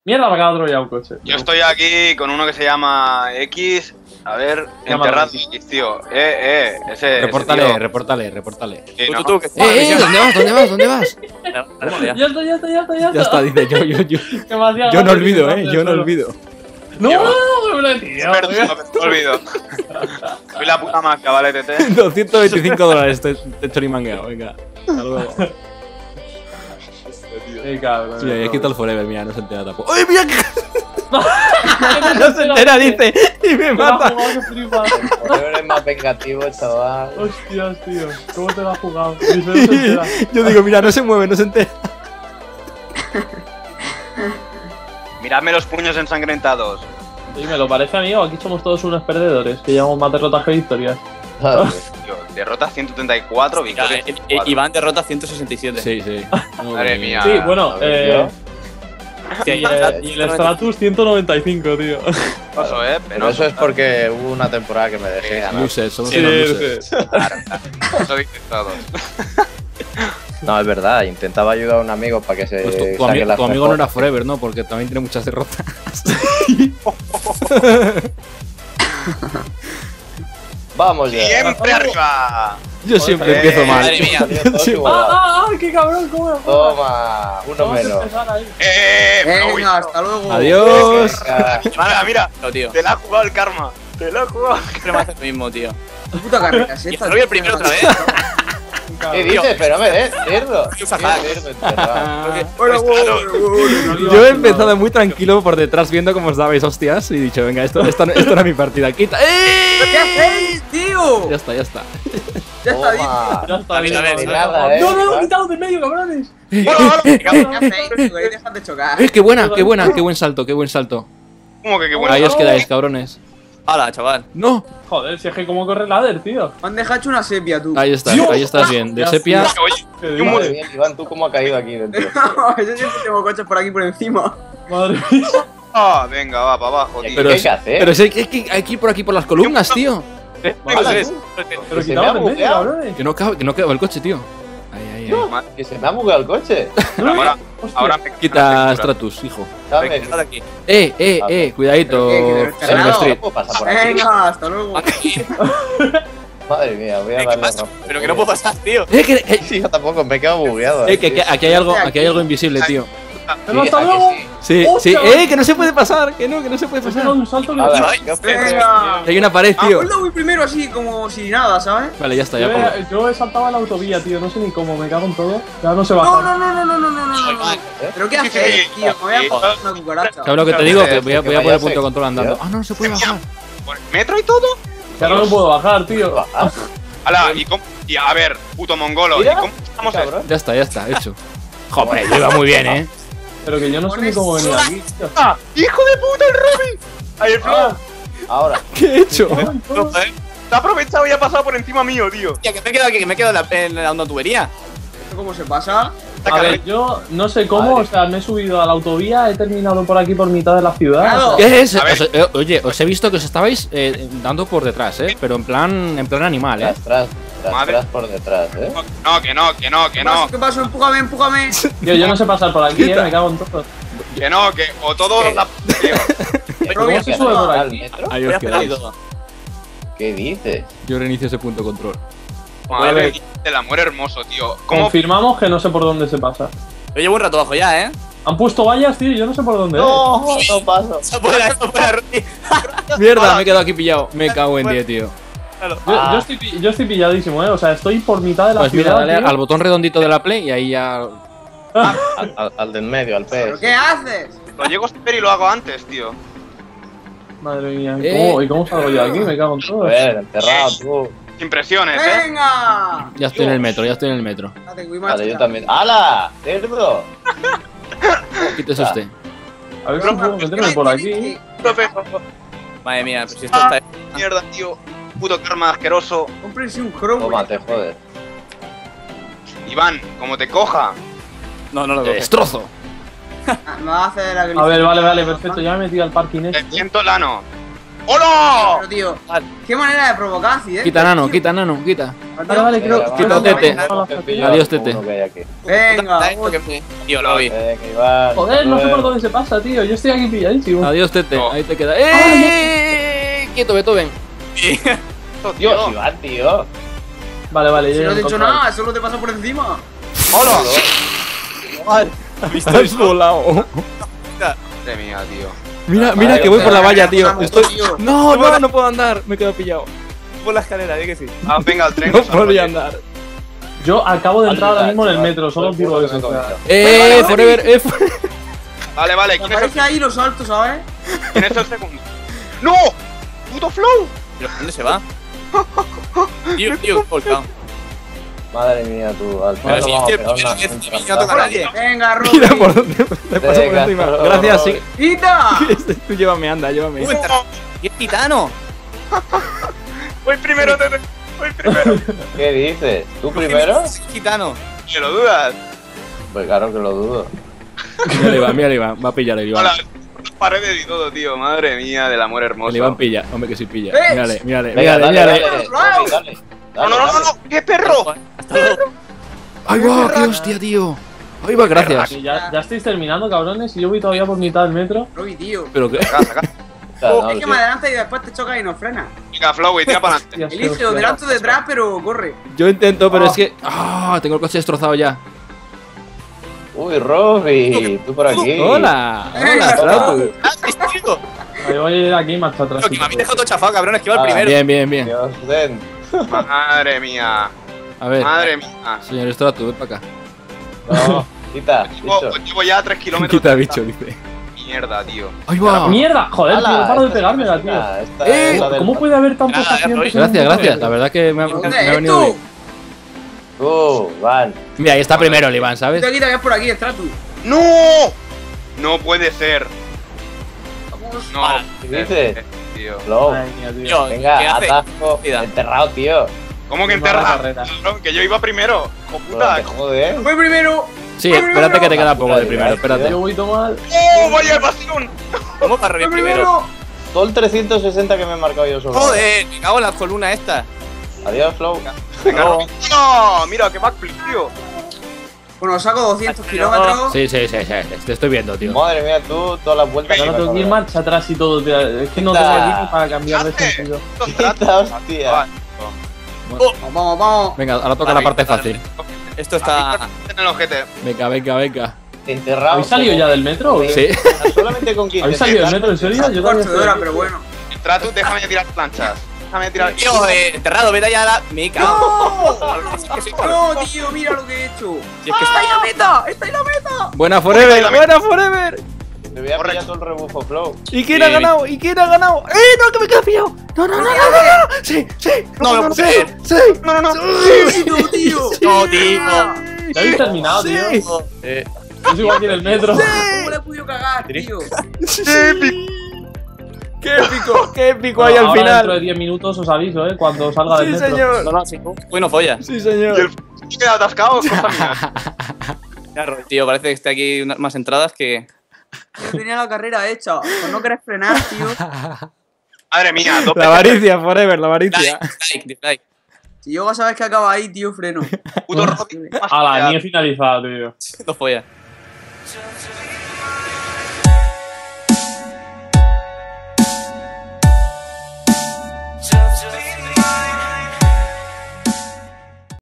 Mierda, me acaba de atropellar un coche. Yo estoy aquí con uno que se llama X. A ver, enterrado X, tío. Ese. Repórtale, ese tío. repórtale. Sí, ¿no? Tú, que ¿Dónde vas? Ya está. Ya está, dice Que me hacía yo no gracia olvido, que yo no solo. olvido. No, Lleva. me lo he tirado, Perdón, me olvido. Soy la puta marca, ¿vale, Tete? $225 te he chorimangueado, venga. Hasta luego. Qué cabrón. Sí, aquí está el Forever, mira, no se entera tampoco. ¡Ay, mira! No se entera, dice, y me mata. Eres más vengativo, chaval. Hostias, tío. ¿Cómo te lo has jugado? Dice, no se entera. Yo digo, mira, no se mueve, no se entera. Miradme los puños ensangrentados. Sí, me lo parece, amigo. Aquí somos todos unos perdedores que llevamos más derrotas que victorias. Tío, derrota 134, victoria. Iván derrota 167. Sí. Madre mía. Sí, bueno, Sí, y el Stratus 195, tío. Paso, Pero penoso. eso es porque hubo una temporada que me dejé ganar. Losers, somos Sí, unos losers. Claro, eso dicen todos. No, es verdad, intentaba ayudar a un amigo para que se Pues saque las tu amigo no mejores. era Forever, ¿no? Porque también tiene muchas derrotas. Vamos ya. ¡Siempre arriba! Yo siempre empiezo mal. Madre mía. ¡Qué cabrón! ¿Cómo me Toma, uno Vamos a menos. empezar ahí. Venga, hasta luego. Adiós. Mira, No, tío. te la ha jugado el karma. Te la ha jugado. Siempre me hace lo mismo, tío. Puta carrera, si Y esta. soy el primero otra vez. ¿Qué dices? Pero me des, cerdo. Qué sacar. Yo he empezado muy tranquilo por detrás viendo cómo os dabais hostias y he dicho, venga, esto era mi partida. ¡Quita! ¿Qué hacéis, tío? Ya está. Ya está, Toma. Ya está bien. A ver, Nada, No, quitado de medio, cabrones. ¿Qué hacéis, tío? Dejad de chocar. ¡Qué buena! ¡Qué buen salto! ¿Cómo que qué bueno? Ahí os quedáis, cabrones. Hala, chaval. ¡No! Joder, si es que cómo corre el ladder, tío. Me han dejado hecho una sepia, tú. Ahí estás bien. De Ya sepia. Oye, ¿Qué y un Madre dices? mía, Iván, ¿tú cómo has caído aquí dentro? Yo siempre tengo coches por aquí por encima. Madre mía. venga, va, para abajo, tío. Pero ¿Qué hay que hacer? Pero si hay que ir por aquí por las columnas, tío. Venga, Pero se quitado me ha de medio, bugueado. cabrones. Que no cabe el coche, tío. Ahí. Que se me ha bugueado el coche. ahora me Quita Stratus, hijo. ¿Sabes? Venga, de aquí. Cuidadito. ¿Pero qué? Silver Street. No puedo pasar por aquí. Venga, hasta luego. Madre mía, voy a ¿Qué darle pasa? rojo. Pero que no puedo pasar, tío. Sí, yo tampoco, me he quedado bugueado. Que aquí hay algo invisible, tío. Pero hasta luego. Sí. ¡Hostia! Que no se puede pasar. Que no se puede He pasar. pegado un salto que Hala, ¿qué haces? Venga. Hay una pared, tío. Yo voy primero así, como si nada, ¿sabes? Vale, ya está, Yo ya. yo he saltado a la autovía, tío. No sé ni cómo, me cago en todo. Ya no se No, baja. no. ¿Pero qué hacéis, tío? Me voy a coger una cucaracha. ¿Sabes lo que te digo? Que voy a Que poner vaya el punto de sex, control andando. tío. Ah, no se puede bajar. ¿Por el metro y todo? Ya no me puedo bajar, tío. Hala, y a ver, puto mongolo, Mira, ¿y cómo estamos cabrón. Ya está, hecho. Joder, yo iba muy bien, Pero que yo no sé ni cómo venir aquí, tío. ¡Ah! ¡Hijo de puta el Robin! ¡Ahí el flow! Ahora. ¿Qué he hecho? Te ha aprovechado y ha pasado por encima mío, tío. Tía, que me he quedado aquí, que me he quedado en la onda tubería. ¿Esto cómo se pasa? A ver, yo no sé cómo, o sea, me he subido a la autovía, he terminado por aquí por mitad de la ciudad. Claro. o sea, ¿Qué es? A ver. Oye, os he visto que os estabais dando por detrás, pero en plan animal, Madre. Tras por detrás, Que no. ¿Qué pasó? Empújame. tío, yo no sé pasar por aquí, me cago en todo. Que o todo ¿Qué? la... tío. ¿Cómo se sube por ¿Al aquí? metro? Ahí Voy a os esperar y quedáis. todo. ¿Qué dices? Yo reinicio ese punto de control. Madre del amor hermoso, tío. ¿Cómo? Confirmamos que no sé por dónde se pasa. Yo llevo un rato abajo ya, ¿eh? Han puesto vallas, tío, y yo no sé por dónde. No paso. Eso fuera, Rudy. Mierda, me he quedado aquí pillado. Me cago en 10, tío. Yo estoy pilladísimo, o sea, estoy por mitad de la Pues mira, ciudad. dale tío. al botón redondito de la play y ahí ya. Al del medio, al ¿Pero pez. qué haces? Lo llego a saber y lo hago antes, tío. Madre mía, ¿y cómo salgo yo de aquí? Me cago en A todo. ver, enterrado tú. Sin presiones, ¡Venga! Ya estoy en el metro, Espérate, voy más Vale, yo atrás. también. ¡Hala! ¡Cerdo! Quítese usted. A ver si puedo meterme por aquí. Madre mía, pero si esto está. Mierda, tío. Puto karma asqueroso. Cómprense un cromo. Tómate, joder. Iván, como te coja. No lo coge. ¡Destrozo! Me va a hacer la A ver, vale, perfecto. Ya me he metido al parking Te este. siento lano. ¡Hola! Pero, tío, qué manera de provocar accidentes. Quita, nano, tío. quita, nano, quita. Vale, creo. Quita, Tete. Adiós, Tete. Venga, Tío, lo vi. Joder, no sé por dónde se pasa, tío. Yo estoy aquí pilladísimo. Adiós, Tete. No. Ahí te queda. ¡Eh! Quieto, Beethoven. Dios, Iván, tío. Vale, si yo no ya te he he hecho encontrado. nada, solo te pasa por encima. ¡Hola! Has volado. Madre mía, tío. Mira que voy por la valla, tío. Vamos, Estoy... tío. No puedo andar. Me he quedado pillado. Por la escalera, di que sí. Ah, venga, el tren. No podía andar. Yo acabo de entrar ahora mismo en el metro, solo os digo eso. O sea, Forever. Vale, Me ¿quién es aparece ahí los saltos, ¿sabes? el segundo? ¡No! ¡Puto Flow! ¿Pero dónde se va? Tío, volcado. Madre mía, tú. Al Pero final si vamos es a que pegar una- no toca a nadie. Venga, Mira Rocky. por dónde te paso por encima. Gracias, sí. ¡Quita! Tú llévame, anda, llévame. ¡Qué titano! Voy primero, Tete. Voy primero. ¿Qué dices? ¿Tú primero? Gitano. ¿Me lo dudas? Pues claro que lo dudo. Mira el Iván. Va a pillar el Iván. Hola, las paredes y todo, tío. Madre mía, del amor hermoso. El Iván pilla. Hombre, que sí pilla. ¡Eh! Mírale. Venga, dale. Dale. No, ¡qué perro! Hasta luego. ¡Ay, va! ¡Qué hostia, tío! ¡Ay, va, gracias! que ya estáis terminando, cabrones, y yo voy todavía por mitad del metro. Rocky, tío. ¿Pero qué? Saca. Es que me adelanta y después te choca y no frena. Venga, Flow, y tira para adelante. Hostia, Elige o delante o detrás, pero corre. Yo intento, pero es que... ¡Ah! Tengo el coche destrozado ya. Uy, Robbie, tú por aquí. ¡Hola! Venga, Tratu! Tío, Ahí voy a ir aquí marcha atrás. que me habéis dejado todo chafado, cabrones, que iba el Ah, primero. Bien. Dios, den. Madre mía. A ver, Madre mía. señor Stratu, ven para acá. No, quita, bicho. Llevo ya 3 kilómetros. Quita bicho, dice. Mierda, tío. ¡Ay, va! ¡Mierda! Joder, tío, no paro de pegármela, tío. Esta es la del- ¿Cómo puede haber tantos Nada, accidentes? en un Gracias. metro? La verdad que me ha ¿Dónde venido es tú? bien. Tú, Van. Mira, ahí está primero el Iván, ¿sabes? Quita, que es por aquí, detrás tú. ¡No! No puede ser. Vamos. No. ¿Qué dices? Tío. Flow. Madre mía, tío. Tío, ¿qué Venga, hace? atasco. Cuida. Enterrado, tío. ¿Cómo que Muy mala enterra? carrera. Cabrón, que yo iba primero. ¡Hijo Pero puta! te jode, Fue primero. Sí, espérate que te queda poco de primero, espérate. Yo voy todo mal. ¡Oh, vaya evasión! ¿Cómo para Fue Robbie primero? primero. Todo el 360 que me he marcado yo solo. Joder, me cago en la columna esta. Adiós, Flow. Venga, No. no, mira, qué backflip, tío. Bueno, saco 200 kilómetros. Sí, te estoy viendo, tío. Madre mía, tú, todas las vueltas que Ahora me tengo que ir acabo de marcha atrás y todo, tío. Es que no tengo aquí para cambiar de sentido. dar. Quita, hostia. Vamos. Venga, ahora toca la parte fácil. Esto está. En el ojete. Venga. Enterrado. ¿Habéis salido ya del metro? o qué? Sí. Solamente con 15. ¿Habéis salido del metro, en serio? Yo también Cuarto de estoy hora, aquí. pero bueno. Tratu, déjame tirar planchas. Déjame tirar. Tío, enterrado, vete allá a la. Me cago. No, tío, mira lo que he hecho. Si es que ¡Está ahí la meta! ¡Está ahí la meta! Buena Forever. Te voy a pillar todo el rebufo, Flow. ¿Y quién ha ganado? ¡No, que me queda pillado! ¡No! ¡Sí! No, no, ¡Sí! Tío. No, tío. ¿Ya habéis terminado, tío? Sí. Yo sigo aquí en el metro. ¿Cómo le he podido cagar, tío? ¡Qué épico hay al Ahora dentro de final! 10 minutos os aviso, cuando salga del ¡Sí, metro. señor! No, sí. Bueno, folla. ¡Sí, Y señor! el se queda atascado, cosa mía. Ya, Robbie, tío, parece que está aquí más entradas que. Yo tenía la carrera hecha. Por no querer frenar, tío. Madre mía, dos La avaricia, Forever, la avaricia. Dislike. Si yo sabes que acaba ahí, tío, freno. putos Robin. Ala, ni he finalizado, tío. No folla.